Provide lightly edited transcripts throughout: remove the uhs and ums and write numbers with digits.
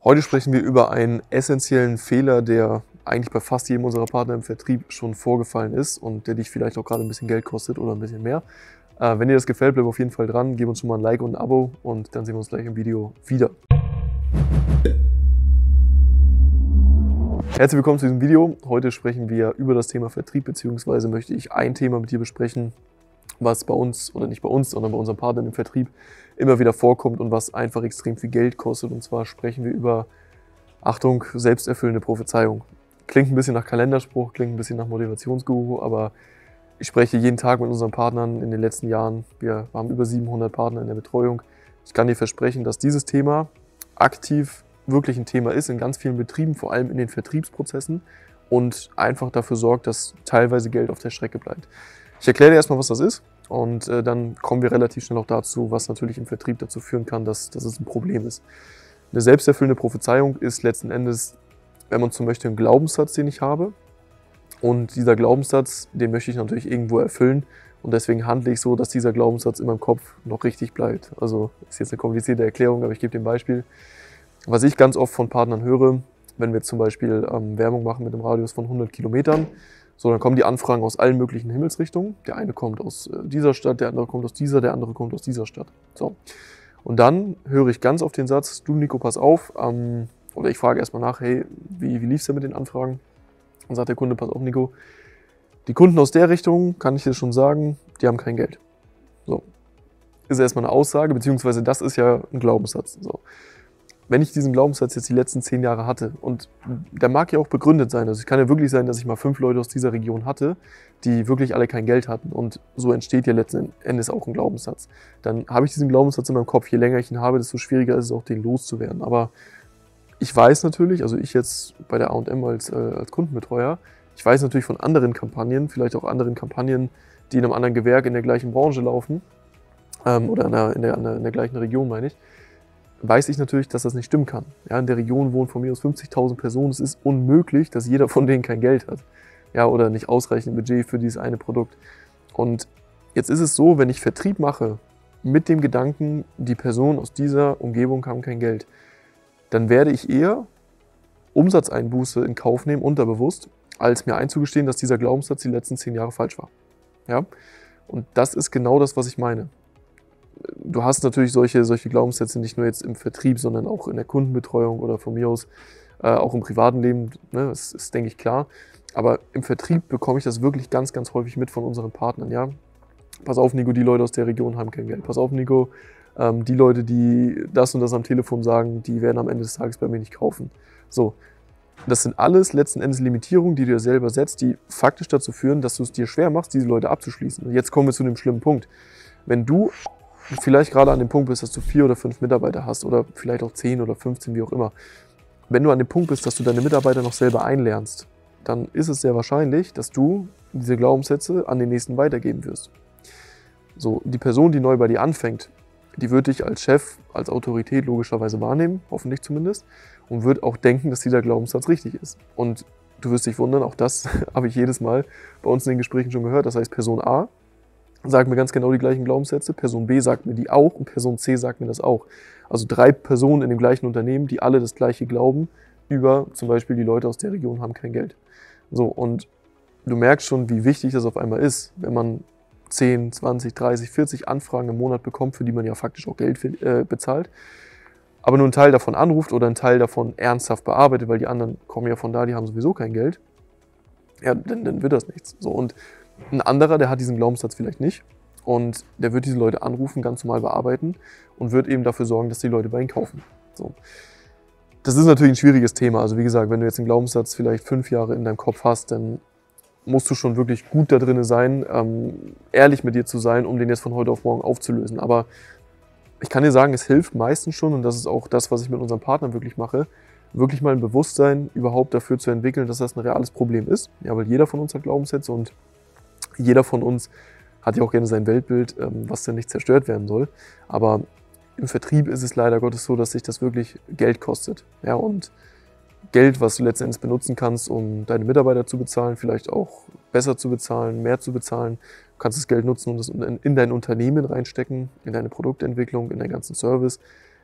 Heute sprechen wir über einen essentiellen Fehler, der eigentlich bei fast jedem unserer Partner im Vertrieb schon vorgefallen ist und der dich vielleicht auch gerade ein bisschen Geld kostet oder ein bisschen mehr. Wenn dir das gefällt, bleib auf jeden Fall dran, gib uns schon mal ein Like und ein Abo und dann sehen wir uns gleich im Video wieder. Herzlich willkommen zu diesem Video. Heute sprechen wir über das Thema Vertrieb, beziehungsweise möchte ich ein Thema mit dir besprechen, was bei uns, oder nicht bei uns, sondern bei unseren Partnern im Vertrieb immer wieder vorkommt und was einfach extrem viel Geld kostet. Und zwar sprechen wir über, Achtung, selbsterfüllende Prophezeiung. Klingt ein bisschen nach Kalenderspruch, klingt ein bisschen nach Motivationsguru, aber ich spreche jeden Tag mit unseren Partnern in den letzten Jahren. Wir haben über 700 Partner in der Betreuung. Ich kann dir versprechen, dass dieses Thema aktiv wirklich ein Thema ist in ganz vielen Betrieben, vor allem in den Vertriebsprozessen und einfach dafür sorgt, dass teilweise Geld auf der Strecke bleibt. Ich erkläre dir erstmal, was das ist und dann kommen wir relativ schnell auch dazu, was natürlich im Vertrieb dazu führen kann, dass es ein Problem ist. Eine selbsterfüllende Prophezeiung ist letzten Endes, wenn man so möchte, ein Glaubenssatz, den ich habe. Und dieser Glaubenssatz, den möchte ich natürlich irgendwo erfüllen. Und deswegen handle ich so, dass dieser Glaubenssatz in meinem Kopf noch richtig bleibt. Also ist jetzt eine komplizierte Erklärung, aber ich gebe dir ein Beispiel. Was ich ganz oft von Partnern höre, wenn wir zum Beispiel Werbung machen mit einem Radius von 100 Kilometern, so, dann kommen die Anfragen aus allen möglichen Himmelsrichtungen. Der eine kommt aus dieser Stadt, der andere kommt aus dieser, der andere kommt aus dieser Stadt. So. Und dann höre ich ganz oft den Satz, du Nico, pass auf, oder ich frage erstmal nach, hey, wie lief es denn mit den Anfragen? Dann sagt der Kunde, pass auf Nico, die Kunden aus der Richtung, kann ich dir schon sagen, die haben kein Geld. So. Ist erstmal eine Aussage, beziehungsweise das ist ja ein Glaubenssatz. So. Wenn ich diesen Glaubenssatz jetzt die letzten 10 Jahre hatte, und der mag ja auch begründet sein, also es kann ja wirklich sein, dass ich mal 5 Leute aus dieser Region hatte, die wirklich alle kein Geld hatten und so entsteht ja letzten Endes auch ein Glaubenssatz. Dann habe ich diesen Glaubenssatz in meinem Kopf, je länger ich ihn habe, desto schwieriger ist es auch, den loszuwerden. Aber ich weiß natürlich, also ich jetzt bei der A&M als Kundenbetreuer, ich weiß natürlich von anderen Kampagnen, vielleicht auch anderen Kampagnen, die in einem anderen Gewerk in der gleichen Branche laufen, oder in der gleichen Region, meine ich, weiß ich natürlich, dass das nicht stimmen kann. Ja, in der Region wohnen von mir aus 50.000 Personen. Es ist unmöglich, dass jeder von denen kein Geld hat. Ja, oder nicht ausreichend Budget für dieses eine Produkt. Und jetzt ist es so, wenn ich Vertrieb mache, mit dem Gedanken, die Personen aus dieser Umgebung haben kein Geld, dann werde ich eher Umsatzeinbuße in Kauf nehmen, unterbewusst, als mir einzugestehen, dass dieser Glaubenssatz die letzten 10 Jahre falsch war. Ja? Und das ist genau das, was ich meine. Du hast natürlich solche Glaubenssätze nicht nur jetzt im Vertrieb, sondern auch in der Kundenbetreuung oder von mir aus auch im privaten Leben, ne, das ist, denke ich, klar. Aber im Vertrieb bekomme ich das wirklich ganz, ganz häufig mit von unseren Partnern. Ja? Pass auf, Nico, die Leute aus der Region haben kein Geld. Pass auf, Nico, die Leute, die das und das am Telefon sagen, die werden am Ende des Tages bei mir nicht kaufen. So, das sind alles letzten Endes Limitierungen, die du dir selber setzt, die faktisch dazu führen, dass du es dir schwer machst, diese Leute abzuschließen. Und jetzt kommen wir zu dem schlimmen Punkt. Wenn du vielleicht gerade an dem Punkt bist, dass du 4 oder 5 Mitarbeiter hast oder vielleicht auch 10 oder 15, wie auch immer. Wenn du an dem Punkt bist, dass du deine Mitarbeiter noch selber einlernst, dann ist es sehr wahrscheinlich, dass du diese Glaubenssätze an den nächsten weitergeben wirst. So, die Person, die neu bei dir anfängt, die wird dich als Chef, als Autorität logischerweise wahrnehmen, hoffentlich zumindest, und wird auch denken, dass dieser Glaubenssatz richtig ist. Und du wirst dich wundern, auch das habe ich jedes Mal bei uns in den Gesprächen schon gehört. Das heißt, Person A sagt mir ganz genau die gleichen Glaubenssätze, Person B sagt mir die auch und Person C sagt mir das auch. Also 3 Personen in dem gleichen Unternehmen, die alle das gleiche glauben, über zum Beispiel die Leute aus der Region haben kein Geld. So, und du merkst schon, wie wichtig das auf einmal ist, wenn man 10, 20, 30, 40 Anfragen im Monat bekommt, für die man ja faktisch auch Geld bezahlt, aber nur einen Teil davon anruft oder einen Teil davon ernsthaft bearbeitet, weil die anderen kommen ja von da, die haben sowieso kein Geld, ja, dann wird das nichts. So, und ein anderer, der hat diesen Glaubenssatz vielleicht nicht und der wird diese Leute anrufen, ganz normal bearbeiten und wird eben dafür sorgen, dass die Leute bei ihm kaufen. So. Das ist natürlich ein schwieriges Thema. Also wie gesagt, wenn du jetzt einen Glaubenssatz vielleicht 5 Jahre in deinem Kopf hast, dann musst du schon wirklich gut da drin sein, ehrlich mit dir zu sein, um den jetzt von heute auf morgen aufzulösen. Aber ich kann dir sagen, es hilft meistens schon, und das ist auch das, was ich mit unseren Partnern wirklich mache, wirklich mal ein Bewusstsein überhaupt dafür zu entwickeln, dass das ein reales Problem ist. Ja, weil jeder von uns hat Glaubenssätze und jeder von uns hat ja auch gerne sein Weltbild, was dann nicht zerstört werden soll. Aber im Vertrieb ist es leider Gottes so, dass sich das wirklich Geld kostet. Ja, und Geld, was du letztendlich benutzen kannst, um deine Mitarbeiter zu bezahlen, vielleicht auch besser zu bezahlen, mehr zu bezahlen. Du kannst das Geld nutzen und das in dein Unternehmen reinstecken, in deine Produktentwicklung, in deinen ganzen Service.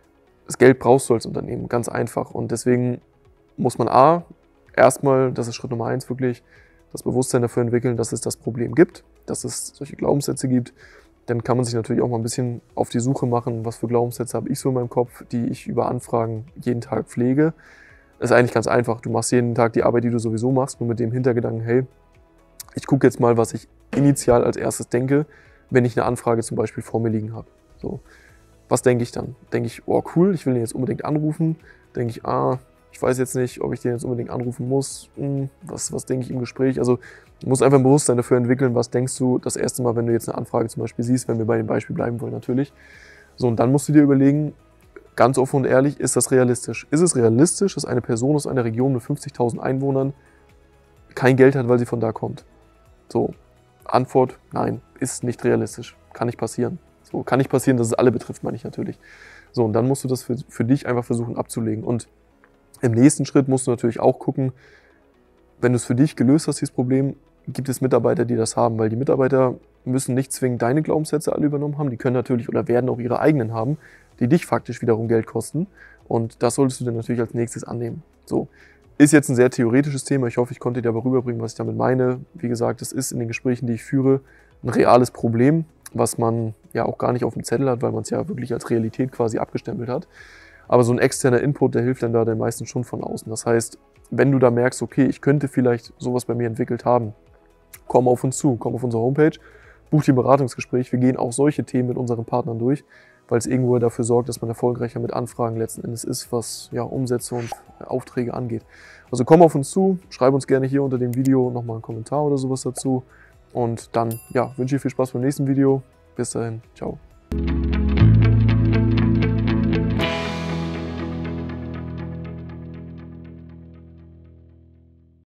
das Geld brauchst du als Unternehmen, ganz einfach. Und deswegen muss man erstmal, das ist Schritt Nummer 1 wirklich, das Bewusstsein dafür entwickeln, dass es das Problem gibt, dass es solche Glaubenssätze gibt. Dann kann man sich natürlich auch mal ein bisschen auf die Suche machen, was für Glaubenssätze habe ich so in meinem Kopf, die ich über Anfragen jeden Tag pflege. Das ist eigentlich ganz einfach. Du machst jeden Tag die Arbeit, die du sowieso machst, nur mit dem Hintergedanken, hey, ich gucke jetzt mal, was ich initial als erstes denke, wenn ich eine Anfrage zum Beispiel vor mir liegen habe. So, was denke ich dann? Denke ich, oh cool, ich will den jetzt unbedingt anrufen. Denke ich, ich weiß jetzt nicht, ob ich den jetzt unbedingt anrufen muss. Was denke ich im Gespräch? Also du musst einfach ein Bewusstsein dafür entwickeln, was denkst du das erste Mal, wenn du jetzt eine Anfrage zum Beispiel siehst, wenn wir bei dem Beispiel bleiben wollen natürlich. So, und dann musst du dir überlegen, ganz offen und ehrlich, ist das realistisch? Ist es realistisch, dass eine Person aus einer Region mit 50.000 Einwohnern kein Geld hat, weil sie von da kommt? So, Antwort, nein, ist nicht realistisch. Kann nicht passieren. So, kann nicht passieren, dass es alle betrifft, meine ich natürlich. So, und dann musst du das für dich einfach versuchen abzulegen. Und im nächsten Schritt musst du natürlich auch gucken, wenn du es für dich gelöst hast, dieses Problem, gibt es Mitarbeiter, die das haben, weil die Mitarbeiter müssen nicht zwingend deine Glaubenssätze alle übernommen haben, die können natürlich oder werden auch ihre eigenen haben, die dich faktisch wiederum Geld kosten, und das solltest du dann natürlich als nächstes annehmen. So, ist jetzt ein sehr theoretisches Thema, ich hoffe, ich konnte dir aber rüberbringen, was ich damit meine. Wie gesagt, es ist in den Gesprächen, die ich führe, ein reales Problem, was man ja auch gar nicht auf dem Zettel hat, weil man es ja wirklich als Realität quasi abgestempelt hat. Aber so ein externer Input, der hilft dann da den meisten schon von außen. Das heißt, wenn du da merkst, okay, ich könnte vielleicht sowas bei mir entwickelt haben, komm auf uns zu, komm auf unsere Homepage, buch dir ein Beratungsgespräch. Wir gehen auch solche Themen mit unseren Partnern durch, weil es irgendwo dafür sorgt, dass man erfolgreicher mit Anfragen letzten Endes ist, was ja Umsätze und Aufträge angeht. Also komm auf uns zu, schreib uns gerne hier unter dem Video nochmal einen Kommentar oder sowas dazu. Und dann wünsche ich viel Spaß beim nächsten Video. Bis dahin, ciao.